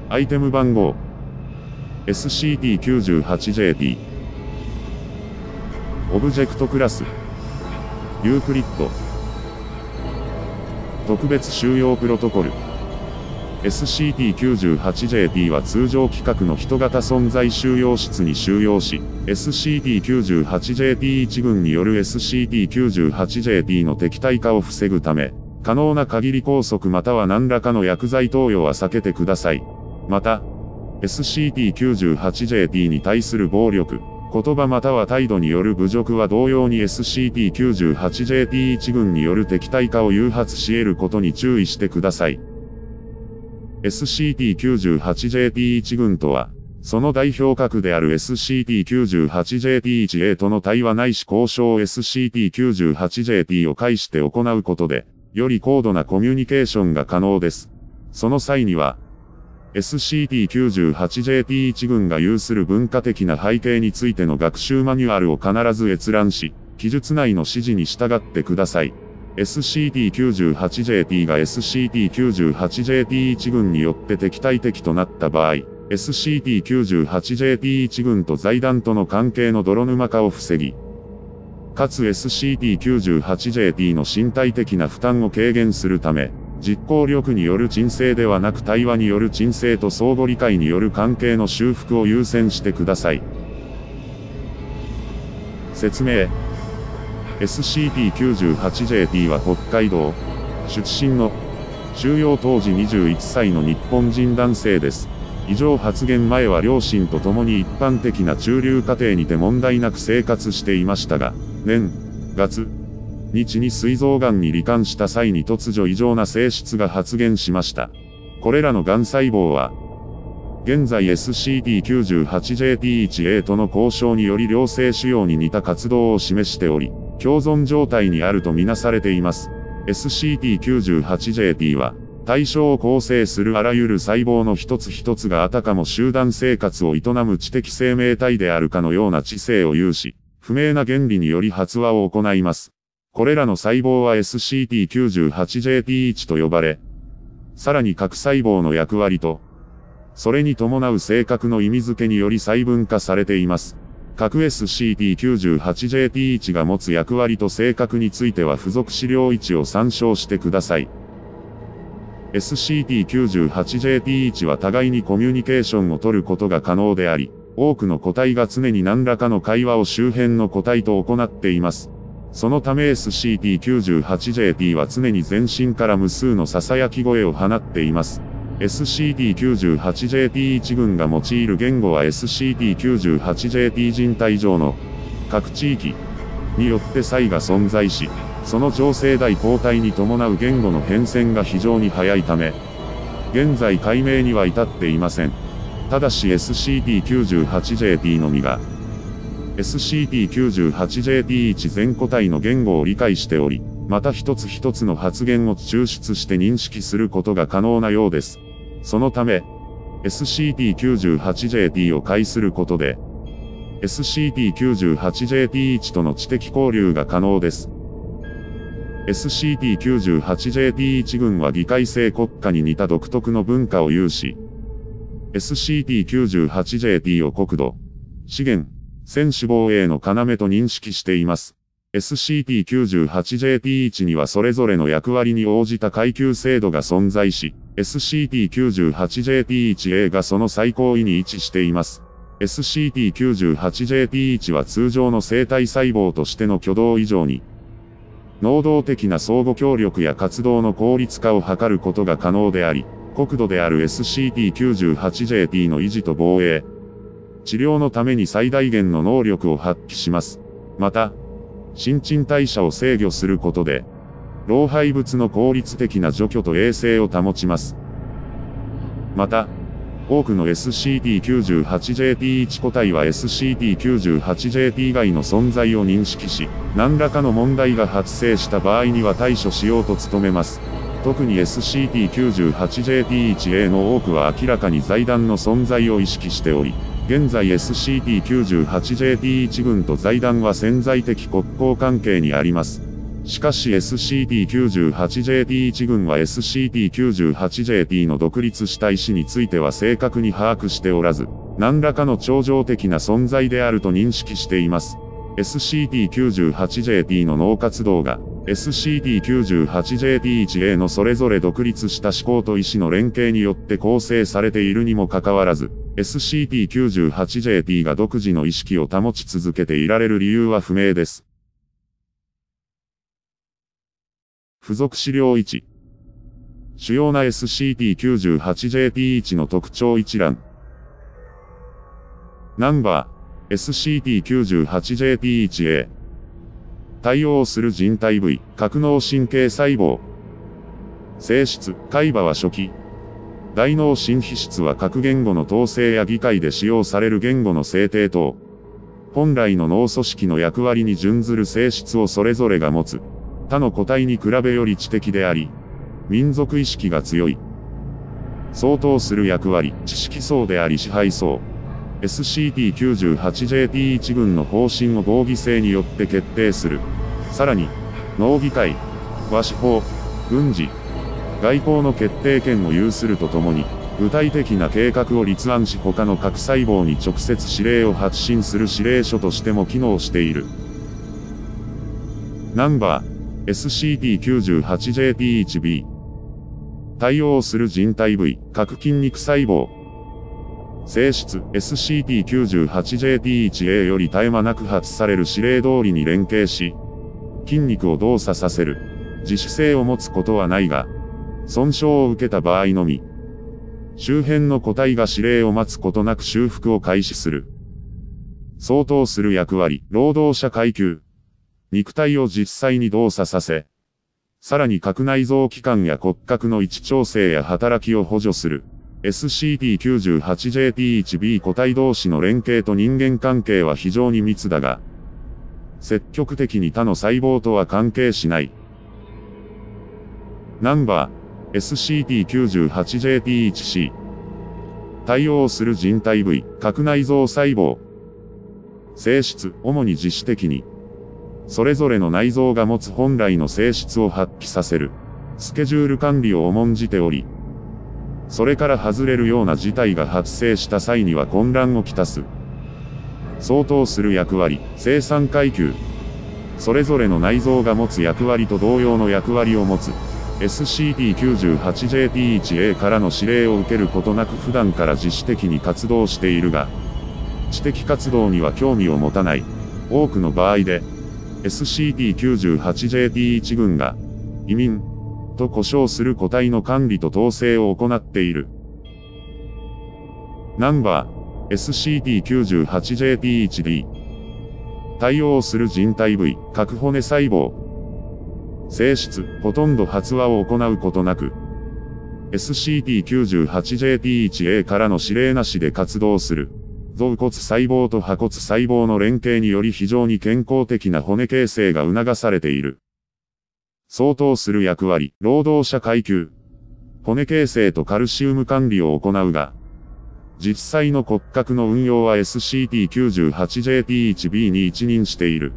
アイテム番号 SCP-98JT オブジェクトクラスユークリッド特別収容プロトコル SCP-98JT は通常規格の人型存在収容室に収容し、SCP-98JT1 群による SCP-98JT の敵対化を防ぐため、可能な限り拘束または何らかの薬剤投与は避けてください。また、SCP-98JT に対する暴力、言葉または態度による侮辱は同様に SCP-98JT1 群による敵対化を誘発し得ることに注意してください。SCP-98JT1 群とは、その代表格である SCP-98JT1A との対話ないし交渉を SCP-98JT を介して行うことで、より高度なコミュニケーションが可能です。その際には、SCP-98JT1 群が有する文化的な背景についての学習マニュアルを必ず閲覧し、記述内の指示に従ってください。SCP-98JT が SCP-98JT1 群によって敵対的となった場合、SCP-98JT1 群と財団との関係の泥沼化を防ぎ、かつ SCP-98JT の身体的な負担を軽減するため、実行力による鎮静ではなく対話による鎮静と相互理解による関係の修復を優先してください。説明。SCP-98JT は北海道出身の収容当時21歳の日本人男性です。以上発言前は両親と共に一般的な中流家庭にて問題なく生活していましたが、年、月、日に膵臓がんに罹患した際に突如異常な性質が発現しました。これらのがん細胞は、現在 SCP-98JT1A との交渉により良性腫瘍に似た活動を示しており、共存状態にあるとみなされています。SCP-98JT は、対象を構成するあらゆる細胞の一つ一つがあたかも集団生活を営む知的生命体であるかのような知性を有し、不明な原理により発話を行います。これらの細胞は SCP-98JT1 と呼ばれ、さらに核細胞の役割と、それに伴う性格の意味付けにより細分化されています。各 SCP-98JT1 が持つ役割と性格については付属資料1を参照してください。SCP-98JT1 は互いにコミュニケーションを取ることが可能であり、多くの個体が常に何らかの会話を周辺の個体と行っています。そのため SCP-98JT は常に全身から無数の囁き声を放っています。SCP-98JT1 群が用いる言語は SCP-98JT 人体上の各地域によって差異が存在し、その上世代交代に伴う言語の変遷が非常に早いため、現在解明には至っていません。ただし SCP-98JT のみが、SCP-98JT1 全個体の言語を理解しており、また一つ一つの発言を抽出して認識することが可能なようです。そのため、SCP-98JT を介することで、SCP-98JT1 との知的交流が可能です。SCP-98JT1 群は議会制国家に似た独特の文化を有し、SCP-98JT を国土、資源、専守防衛の要と認識しています。SCP-98JT1 にはそれぞれの役割に応じた階級制度が存在し、SCP-98JT1A がその最高位に位置しています。SCP-98JT1 は通常の生体細胞としての挙動以上に、能動的な相互協力や活動の効率化を図ることが可能であり、国土である SCP-98JT の維持と防衛、治療のために最大限の能力を発揮します。また、新陳代謝を制御することで、老廃物の効率的な除去と衛生を保ちます。また、多くの SCP-98JT1 個体は SCP-98JT 外の存在を認識し、何らかの問題が発生した場合には対処しようと努めます。特に SCP-98JT1A の多くは明らかに財団の存在を意識しており、現在 SCP-98JT1 群と財団は潜在的国交関係にあります。 しかし SCP-98JT1 群は SCP-98JT の独立した意思については正確に把握しておらず、何らかの超常的な存在であると認識しています。SCP-98JT の脳活動が、SCP-98JT1A のそれぞれ独立した思考と意思の連携によって構成されているにもかかわらず、SCP-98JT が独自の意識を保ち続けていられる理由は不明です。付属資料1。主要な SCP-98JT1 の特徴一覧。ナンバー、SCP-98JT1A。対応する人体部位、格脳神経細胞。性質、海馬は初期。大脳新皮質は各言語の統制や議会で使用される言語の制定等。本来の脳組織の役割に準ずる性質をそれぞれが持つ。他の個体に比べより知的であり、民族意識が強い。相当する役割、知識層であり支配層。SCP-98JT1 群の方針を合議制によって決定する。さらに、脳議会、は司法、軍事、外交の決定権を有するとともに、具体的な計画を立案し他の各細胞に直接指令を発信する指令書としても機能している。ナンバー、SCP-98JT1B。対応する人体部位、各筋肉細胞。性質、SCP-98JT1A より絶え間なく発される指令通りに連携し、筋肉を動作させる。自主性を持つことはないが、損傷を受けた場合のみ、周辺の個体が指令を待つことなく修復を開始する。相当する役割、労働者階級。肉体を実際に動作させ、さらに各内臓器官や骨格の位置調整や働きを補助する。SCP-98JT1B 個体同士の連携と人間関係は非常に密だが、積極的に他の細胞とは関係しない。ナンバー、SCP-98JT1C。対応する人体部位、各内臓細胞。性質、主に自主的に。それぞれの内臓が持つ本来の性質を発揮させる。スケジュール管理を重んじており、それから外れるような事態が発生した際には混乱をきたす。相当する役割、生産階級。それぞれの内臓が持つ役割と同様の役割を持つ。SCP-98JT1A からの指令を受けることなく普段から自主的に活動しているが、知的活動には興味を持たない。多くの場合で、SCP-98JT1 群が、移民、と呼称する個体の管理と統制を行っている。ナンバー、SCP-98JT1D。対応する人体部位、各骨細胞。性質、ほとんど発話を行うことなく、SCP-98JT1A からの指令なしで活動する。臓骨細胞と破骨細胞の連携により非常に健康的な骨形成が促されている。相当する役割、労働者階級。骨形成とカルシウム管理を行うが、実際の骨格の運用は SCP-98JT1B に一任している。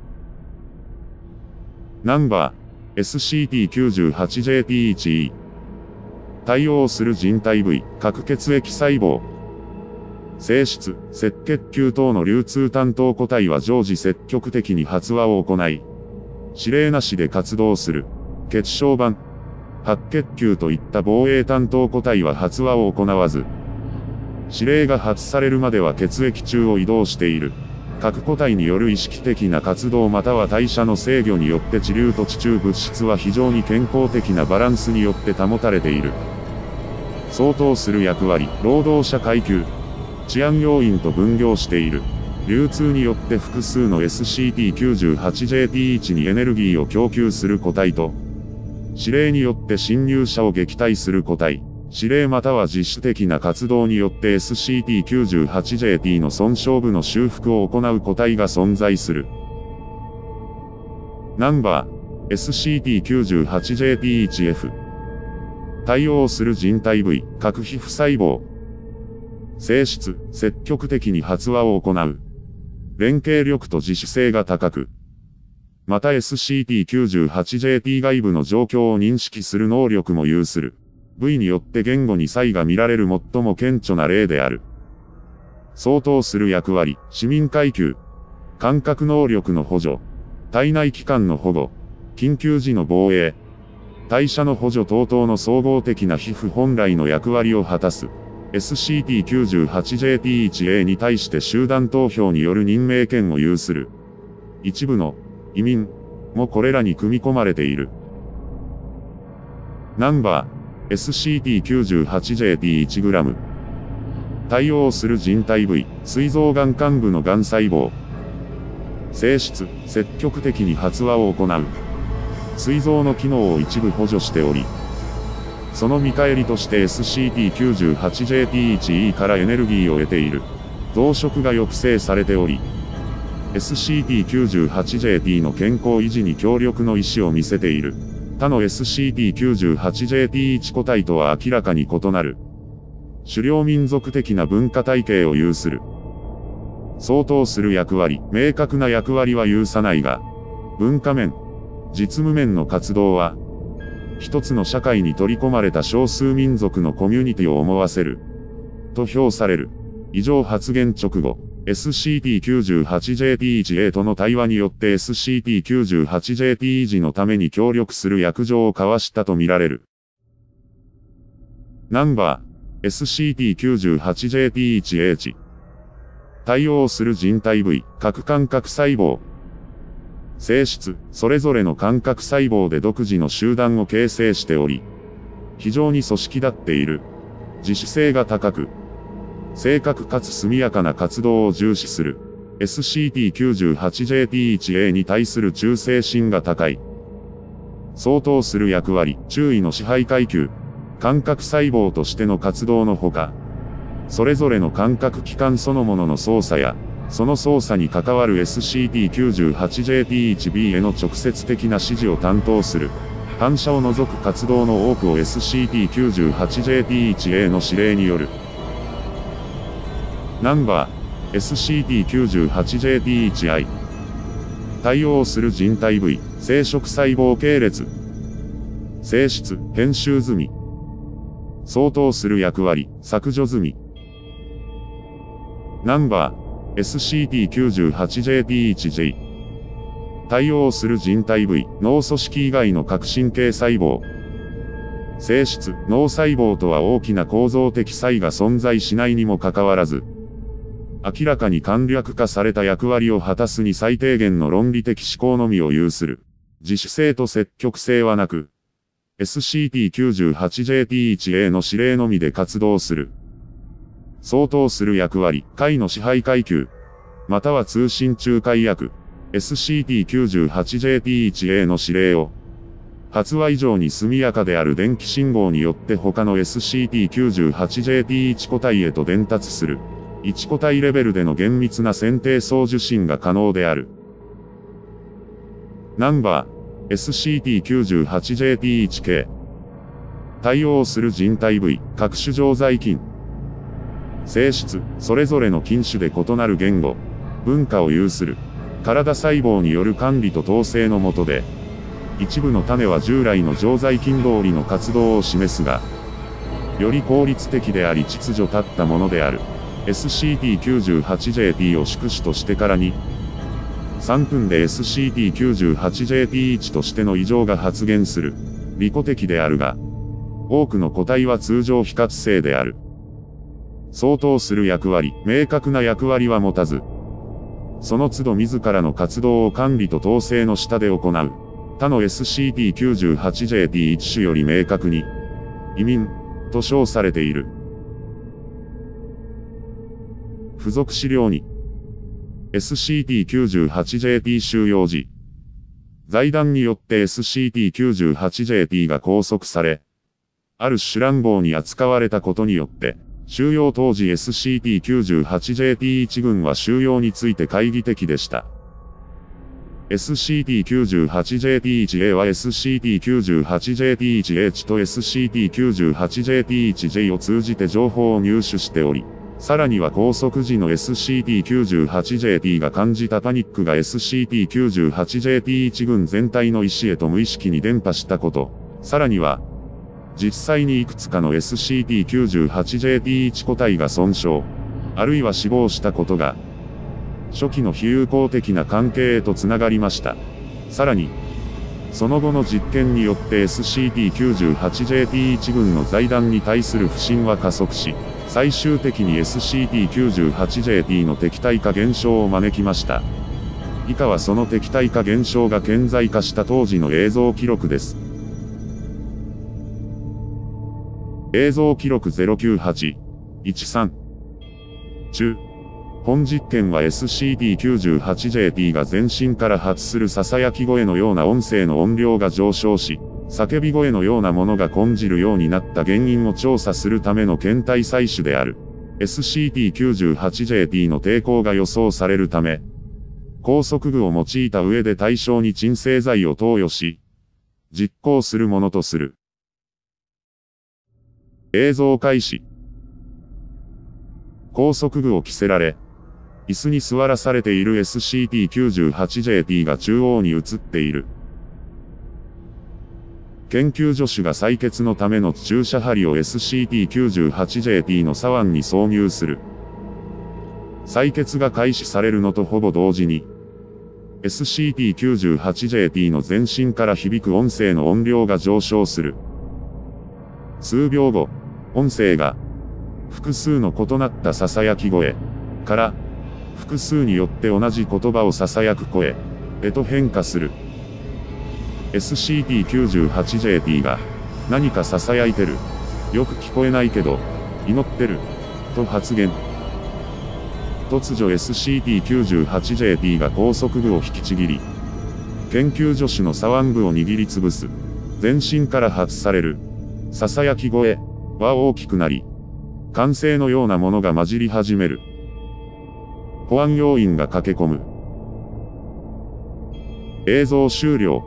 ナンバー、SCP-98JT1E。対応する人体部位、各血液細胞。性質、赤血球等の流通担当個体は常時積極的に発話を行い、指令なしで活動する。血小板、白血球といった防衛担当個体は発話を行わず、指令が発されるまでは血液中を移動している。各個体による意識的な活動または代謝の制御によって地流と地中物質は非常に健康的なバランスによって保たれている。相当する役割、労働者階級。治安要員と分業している。流通によって複数の SCP-98JT1 にエネルギーを供給する個体と、指令によって侵入者を撃退する個体、指令または自主的な活動によって SCP-98JT の損傷部の修復を行う個体が存在する。ナンバー、SCP-98JT1F。対応する人体部位、各皮膚細胞。性質、積極的に発話を行う。連携力と自主性が高く、 また SCP-98JT 外部の状況を認識する能力も有する。V によって言語に差異が見られる最も顕著な例である。相当する役割、市民階級、感覚能力の補助、体内器官の保護、緊急時の防衛、代謝の補助等々の総合的な皮膚本来の役割を果たす。SCP-98JT1A に対して集団投票による任命権を有する。一部の移民もこれらに組み込まれている。ナンバー SCP-98JT1g 対応する人体部位、膵臓がん幹部のがん細胞。性質、積極的に発話を行う。膵臓の機能を一部補助しており、その見返りとして SCP-98JT1E からエネルギーを得ている。増殖が抑制されており、SCP-98JT の健康維持に協力の意思を見せている。他の SCP-98JT1 個体とは明らかに異なる。狩猟民族的な文化体系を有する。相当する役割、明確な役割は有さないが、文化面、実務面の活動は、一つの社会に取り込まれた少数民族のコミュニティを思わせる。と評される。以上発言直後、SCP-98JT1A との対話によって SCP-98JT 維持のために協力する約定を交わしたとみられる。ナンバー SCP-98JT1H 対応する人体部位、核感覚細胞。性質、それぞれの感覚細胞で独自の集団を形成しており、非常に組織立っている。自主性が高く、正確かつ速やかな活動を重視する。SCP-98JT1A に対する忠誠心が高い。相当する役割、注意の支配階級、感覚細胞としての活動のほか、それぞれの感覚器官そのものの操作や、その操作に関わる SCP-98JT1B への直接的な指示を担当する。反射を除く活動の多くを SCP-98JT1A の指令による。ナンバー SCP-98JT1I 対応する人体部位、生殖細胞系列。性質、編集済み。相当する役割、削除済み。ナンバーSCP-98JT1J 対応する人体部位、脳組織以外の核神経細胞。性質、脳細胞とは大きな構造的差異が存在しないにもかかわらず、明らかに簡略化された役割を果たすに最低限の論理的思考のみを有する。自主性と積極性はなく、SCP-98JT1A の指令のみで活動する。相当する役割、階の支配階級、または通信仲介役、SCP-98JT1A の指令を、発話以上に速やかである電気信号によって他の SCP-98JT1 個体へと伝達する。1個体レベルでの厳密な選定送受信が可能である。ナンバー SCP-98JT1K 対応する人体部位、各種常在菌。性質、それぞれの菌種で異なる言語、文化を有する。体細胞による管理と統制の下で、一部の種は従来の常在菌通りの活動を示すが、より効率的であり秩序立ったものである。SCP-98JT を宿主としてからに、3分で SCP-98JT1 としての異常が発現する。利己的であるが、多くの個体は通常非活性である。相当する役割、明確な役割は持たず、その都度自らの活動を管理と統制の下で行う。他の SCP-98JT1 種より明確に、移民、と称されている。付属資料に、SCP-98JT 収容時、財団によって SCP-98JT が拘束され、ある種乱暴に扱われたことによって、収容当時 SCP-98JT1 軍は収容について懐疑的でした。SCP-98JT1A は SCP-98JT1H と SCP-98JT1J を通じて情報を入手しており、 さらには拘束時の SCP-98JP が感じたパニックが SCP-98JP1 軍全体の意思へと無意識に伝播したこと。さらには、実際にいくつかの SCP-98JP1 個体が損傷、あるいは死亡したことが、初期の非友好的な関係へとつながりました。さらに、その後の実験によって SCP-98JP1 軍の財団に対する不信は加速し、最終的に SCP-98JP の敵対化現象を招きました。以下はその敵対化現象が顕在化した当時の映像記録です。映像記録 098-13 中。本実験は SCP-98JP が全身から発する囁き声のような音声の音量が上昇し、叫び声のようなものが混じるようになった原因を調査するための検体採取である。SCP-98JP の抵抗が予想されるため、拘束具を用いた上で対象に鎮静剤を投与し、実行するものとする。映像開始。拘束具を着せられ、椅子に座らされている SCP-98JP が中央に映っている。研究助手が採血のための注射針を SCP-98JP の左腕に挿入する。採血が開始されるのとほぼ同時に、SCP-98JP の全身から響く音声の音量が上昇する。数秒後、音声が、複数の異なった囁き声から、複数によって同じ言葉を囁く声へと変化する。SCP-98JP が、何か囁いてる。よく聞こえないけど、祈ってる。と発言。突如 SCP-98JP が拘束具を引きちぎり、研究助手の左腕部を握りつぶす。全身から発される。囁き声は大きくなり、歓声のようなものが混じり始める。保安要員が駆け込む。映像終了。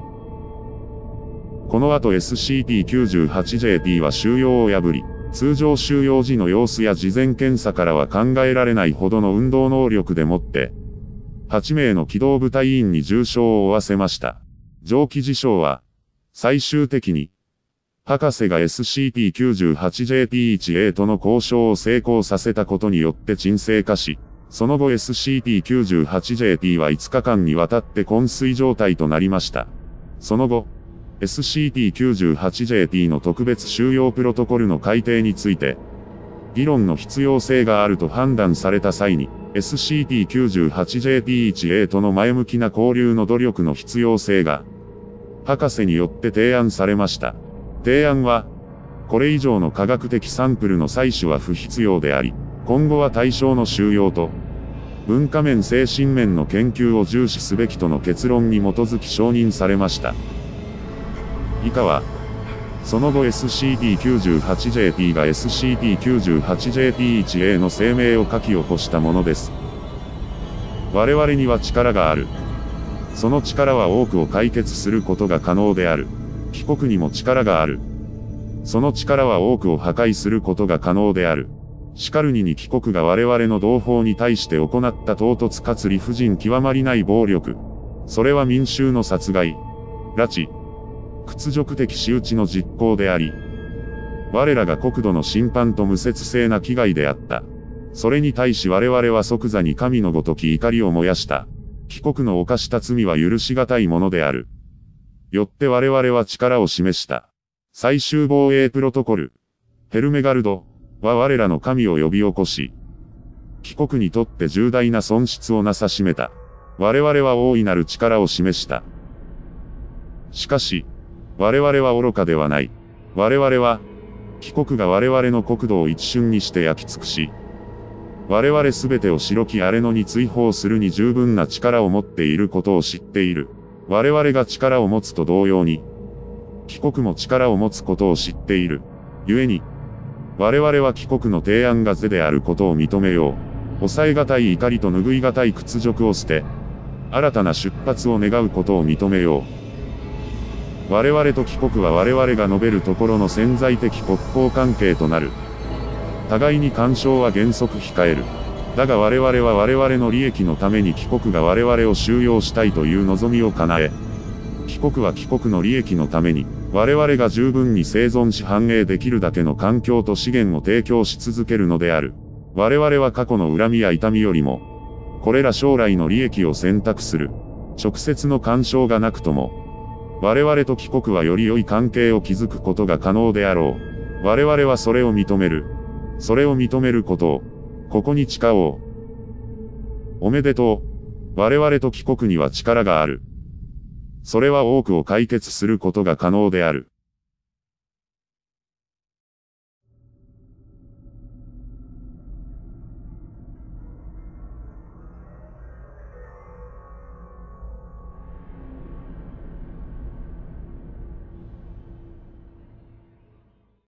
この後 SCP-98JP は収容を破り、通常収容時の様子や事前検査からは考えられないほどの運動能力でもって、8名の機動部隊員に重傷を負わせました。上記事象は、最終的に、博士が SCP-98JP1A との交渉を成功させたことによって鎮静化し、その後 SCP-98JP は5日間にわたって昏睡状態となりました。その後、SCP-98JP の特別収容プロトコルの改定について、議論の必要性があると判断された際に、SCP-98JP1A との前向きな交流の努力の必要性が、博士によって提案されました。提案は、これ以上の科学的サンプルの採取は不必要であり、今後は対象の収容と、文化面精神面の研究を重視すべきとの結論に基づき承認されました。以下は、その後 SCP-98JP が SCP-98JP1A の声明を書き起こしたものです。我々には力がある。その力は多くを解決することが可能である。帰国にも力がある。その力は多くを破壊することが可能である。しかるに帰国が我々の同胞に対して行った唐突かつ理不尽極まりない暴力。それは民衆の殺害、拉致、屈辱的仕打ちの実行であり、我らが国土の侵犯と無節制な危害であった。それに対し我々は即座に神のごとき怒りを燃やした。帰国の犯した罪は許し難いものである。よって我々は力を示した。最終防衛プロトコル、ヘルメガルドは我らの神を呼び起こし、帰国にとって重大な損失をなさしめた。我々は大いなる力を示した。しかし、我々は愚かではない。我々は、帰国が我々の国土を一瞬にして焼き尽くし、我々すべてを白き荒れ野に追放するに十分な力を持っていることを知っている。我々が力を持つと同様に、帰国も力を持つことを知っている。故に、我々は帰国の提案が是であることを認めよう。抑え難い怒りと拭い難い屈辱を捨て、新たな出発を願うことを認めよう。我々と帰国は我々が述べるところの潜在的国交関係となる。 互いに干渉は原則控える。だが我々は我々の利益のために貴国が我々を収容したいという望みを叶え、貴国は貴国の利益のために、我々が十分に生存し繁栄できるだけの環境と資源を提供し続けるのである。我々は過去の恨みや痛みよりも、これら将来の利益を選択する。直接の干渉がなくとも、我々と貴国はより良い関係を築くことが可能であろう。我々はそれを認める。それを認めることを、ここに誓おう。おめでとう。我々と貴国には力がある。それは多くを解決することが可能である。